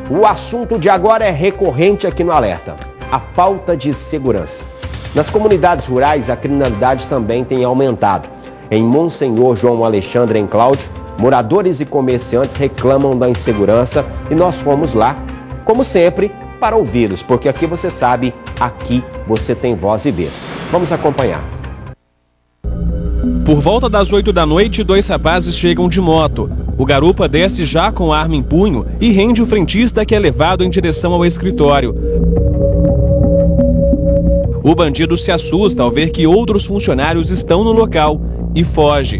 O assunto de agora é recorrente aqui no Alerta: a falta de segurança. Nas comunidades rurais, a criminalidade também tem aumentado. Em Monsenhor João Alexandre, em Cláudio, moradores e comerciantes reclamam da insegurança e nós fomos lá, como sempre, para ouvi-los, porque aqui você sabe, aqui você tem voz e vez. Vamos acompanhar. Por volta das 8 da noite, 2 rapazes chegam de moto. O garupa desce já com a arma em punho e rende o frentista, que é levado em direção ao escritório. O bandido se assusta ao ver que outros funcionários estão no local e foge.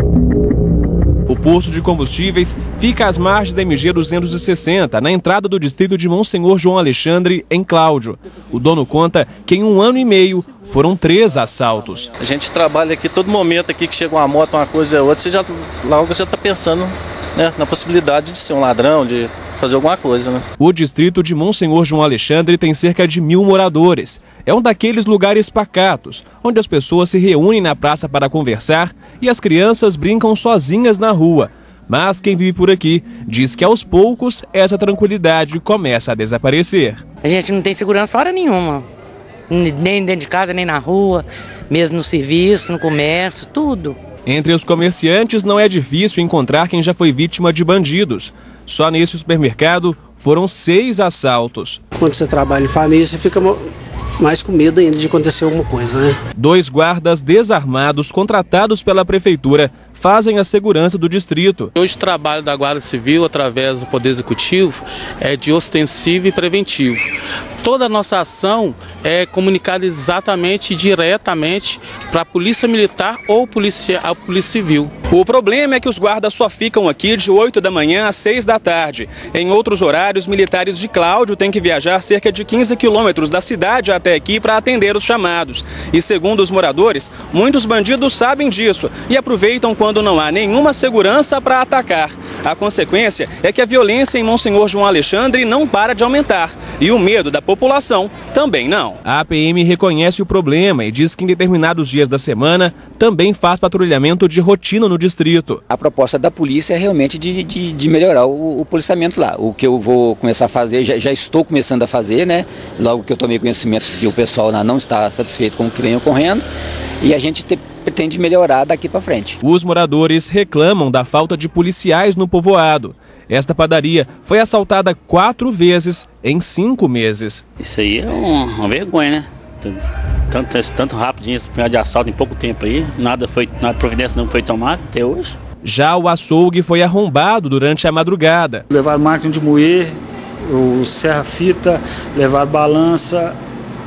O posto de combustíveis fica às margens da MG 260, na entrada do distrito de Monsenhor João Alexandre, em Cláudio. O dono conta que em 1 ano e meio foram 3 assaltos. A gente trabalha aqui todo momento aqui que chega uma moto, uma coisa ou outra, você já logo já está pensando, né, na possibilidade de ser um ladrão, de fazer alguma coisa, né? O distrito de Monsenhor João Alexandre tem cerca de 1000 moradores. É um daqueles lugares pacatos, onde as pessoas se reúnem na praça para conversar e as crianças brincam sozinhas na rua. Mas quem vive por aqui diz que aos poucos essa tranquilidade começa a desaparecer. A gente não tem segurança hora nenhuma, nem dentro de casa, nem na rua, mesmo no serviço, no comércio, tudo. Entre os comerciantes não é difícil encontrar quem já foi vítima de bandidos. Só nesse supermercado foram 6 assaltos. Quando você trabalha em família, você fica mais com medo ainda de acontecer alguma coisa, né? 2 guardas desarmados contratados pela prefeitura fazem a segurança do distrito. Hoje o trabalho da Guarda Civil, através do Poder Executivo, é de ostensivo e preventivo. Toda a nossa ação é comunicada exatamente, diretamente, para a Polícia Militar ou a Polícia Civil. O problema é que os guardas só ficam aqui de 8 da manhã às 6 da tarde. Em outros horários, militares de Cláudio têm que viajar cerca de 15 quilômetros da cidade até aqui para atender os chamados. E segundo os moradores, muitos bandidos sabem disso e aproveitam quando não há nenhuma segurança para atacar. A consequência é que a violência em Monsenhor João Alexandre não para de aumentar e o medo da população também não. A PM reconhece o problema e diz que em determinados dias da semana também faz patrulhamento de rotina no distrito. A proposta da polícia é realmente de melhorar o policiamento lá. O que eu vou começar a fazer, já estou começando a fazer, né? Logo que eu tomei conhecimento que o pessoal não está satisfeito com o que vem ocorrendo, e a gente pretende melhorar daqui para frente. Os moradores reclamam da falta de policiais no povoado. Esta padaria foi assaltada 4 vezes em 5 meses. Isso aí é uma vergonha, né? Tanto rapidinho esse primeiro de assalto em pouco tempo aí, nada providência não foi tomada até hoje. Já o açougue foi arrombado durante a madrugada. Levaram máquina de moer, o serra-fita, levaram balança,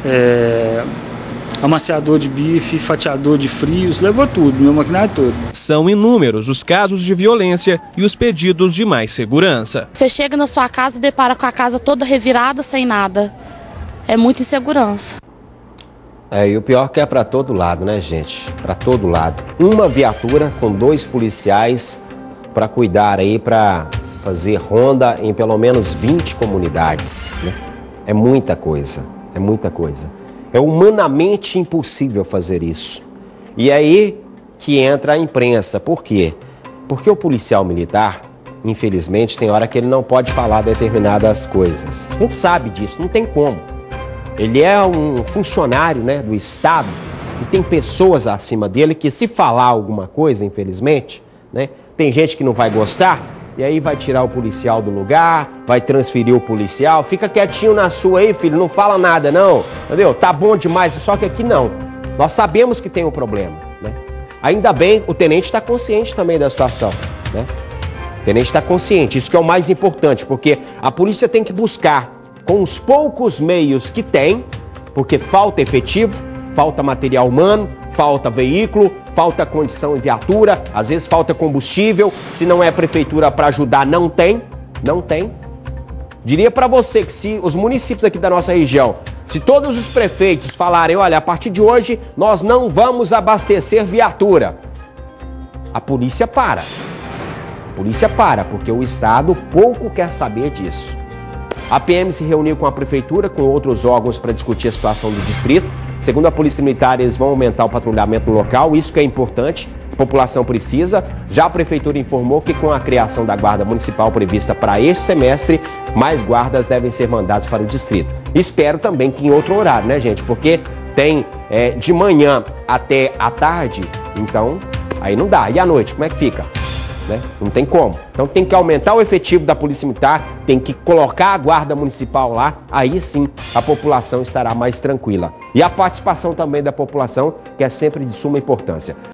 amaciador de bife, fatiador de frios, levou tudo, meu maquinário todo. São inúmeros os casos de violência e os pedidos de mais segurança. Você chega na sua casa e depara com a casa toda revirada, sem nada. É muita insegurança. E o pior que é para todo lado, né, gente? Para todo lado. Uma viatura com 2 policiais para cuidar aí, para fazer ronda em pelo menos 20 comunidades, né? É muita coisa, é muita coisa. É humanamente impossível fazer isso. E é aí que entra a imprensa. Por quê? Porque o policial militar, infelizmente, tem hora que ele não pode falar determinadas coisas. A gente sabe disso, não tem como. Ele é um funcionário, né, do Estado e tem pessoas acima dele que, se falar alguma coisa, infelizmente, né, tem gente que não vai gostar. E aí vai tirar o policial do lugar, vai transferir o policial. Fica quietinho na sua aí, filho, não fala nada não, entendeu? Tá bom demais, só que aqui não. Nós sabemos que tem um problema, né? Ainda bem, o tenente está consciente também da situação, né? O tenente está consciente, isso que é o mais importante, porque a polícia tem que buscar, com os poucos meios que tem, porque falta efetivo, falta material humano, falta veículo, falta condição em viatura, às vezes falta combustível, se não é a prefeitura para ajudar, não tem. Diria para você que se os municípios aqui da nossa região, se todos os prefeitos falarem, olha, a partir de hoje nós não vamos abastecer viatura, a polícia para. A polícia para, porque o Estado pouco quer saber disso. A PM se reuniu com a prefeitura, com outros órgãos para discutir a situação do distrito. Segundo a Polícia Militar, eles vão aumentar o patrulhamento no local, isso que é importante, população precisa. Já a Prefeitura informou que com a criação da Guarda Municipal prevista para este semestre, mais guardas devem ser mandados para o distrito. Espero também que em outro horário, né, gente? Porque tem de manhã até à tarde, então aí não dá. E à noite, como é que fica? Né? Não tem como. Então tem que aumentar o efetivo da Polícia Militar, tem que colocar a Guarda Municipal lá, aí sim a população estará mais tranquila. E a participação também da população, que é sempre de suma importância.